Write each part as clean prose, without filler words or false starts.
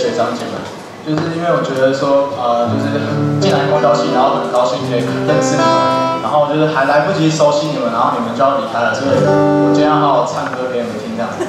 学长姐们，就是因为我觉得说，就是进来公交系，然后很高兴可以认识你们，然后就是还来不及熟悉你们，然后你们就要离开了，所以我今天要好好唱歌给你们听，这样子。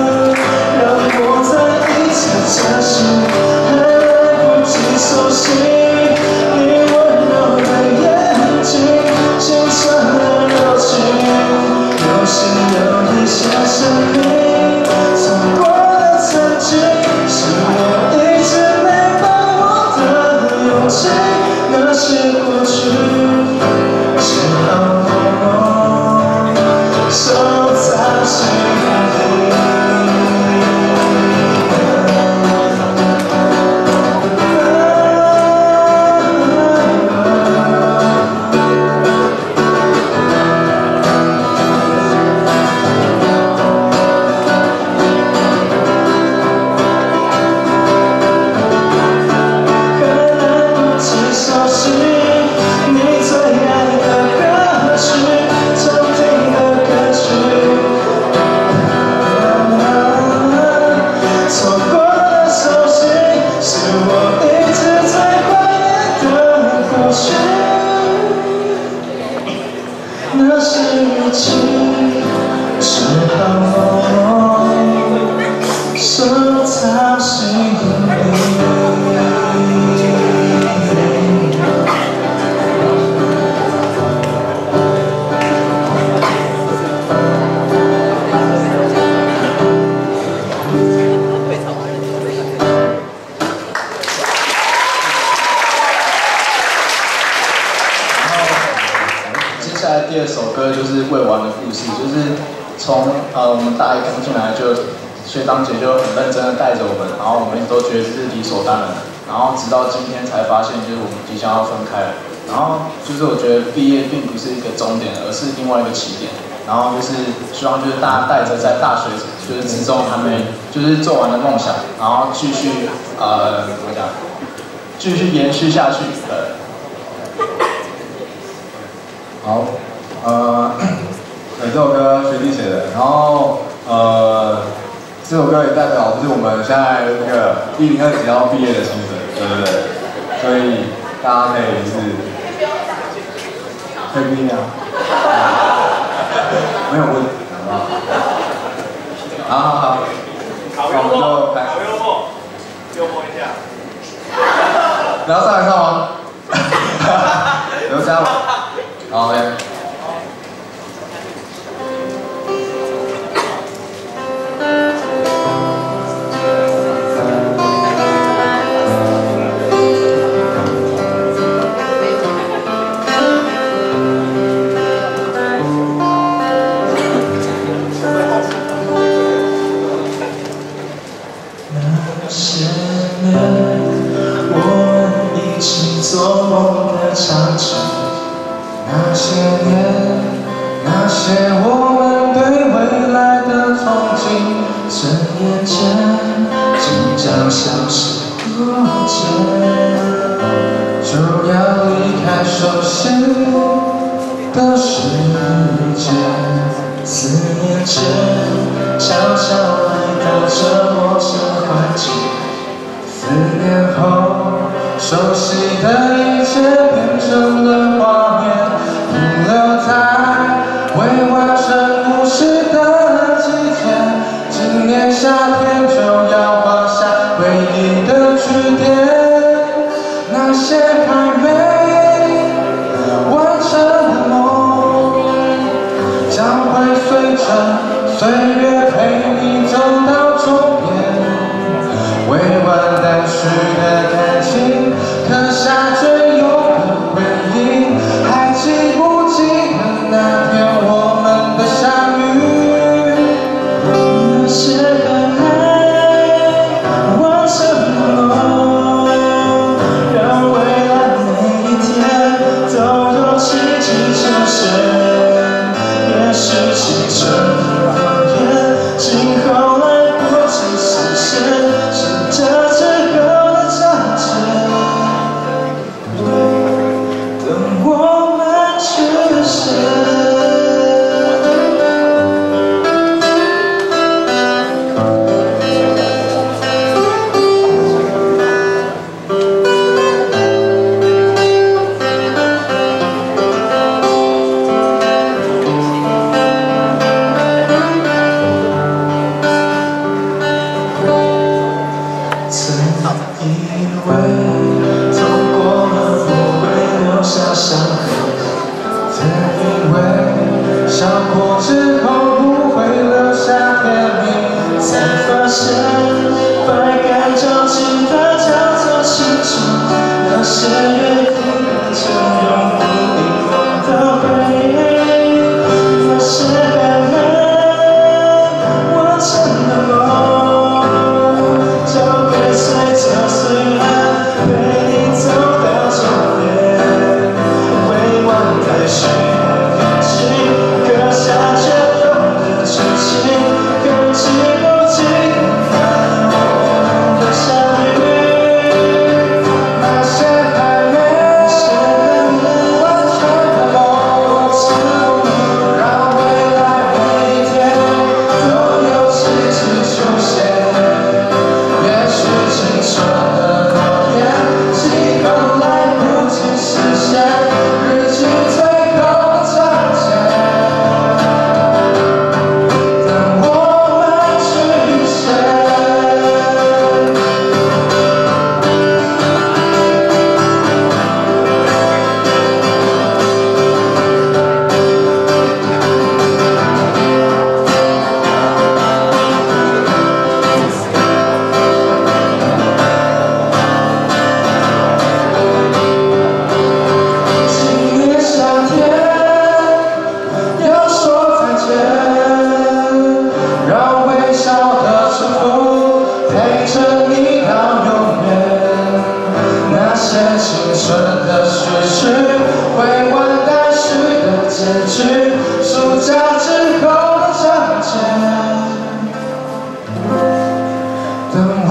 熟悉。 就是未完的故事，就是从我们大一刚进来就学长姐就很认真的带着我们，然后我们都觉得这是理所当然的，然后直到今天才发现就是我们即将要分开了，然后就是我觉得毕业并不是一个终点，而是另外一个起点，然后就是希望就是大家带着在大学就是之中还没就是做完的梦想，然后继续怎么讲，继续延续下去。 好，这首歌学弟写的，然后这首歌也代表就是我们现在那个1020即将要毕业的新生，对不对？所以大家可以就是可以毕业啊，没有问题，好不好？好，那我们就开始。 幽默一下。 你要上来唱吗？刘嘉伟，好 ，OK。 做梦的场景，那些年，那些我们对未来的憧憬，转眼间即将消失不见，就要离开熟悉的世界。4年前，悄悄来到这陌生环境，4年后。熟悉的一切变成了画面，停留在未完成故事的季节。今年夏天就要画下唯一的句点，那些还没完成的梦，将会随着岁月陪你走到终点。未完待续的感情。刻下最永的回忆，还记不记得那天我们的相遇？那些还没完成的梦，让未来每一天都有奇迹出现。也许青春的谎言，今后来不及实现，是这最后的章节。我们实现。曾以为痛过了不会留下伤痕。曾以为笑过之后不会留下甜蜜，才发现百感交集的叫做青春。那些约定就永不遗忘的回忆，那些还没完成的梦，就跟随着岁月。 真的吗？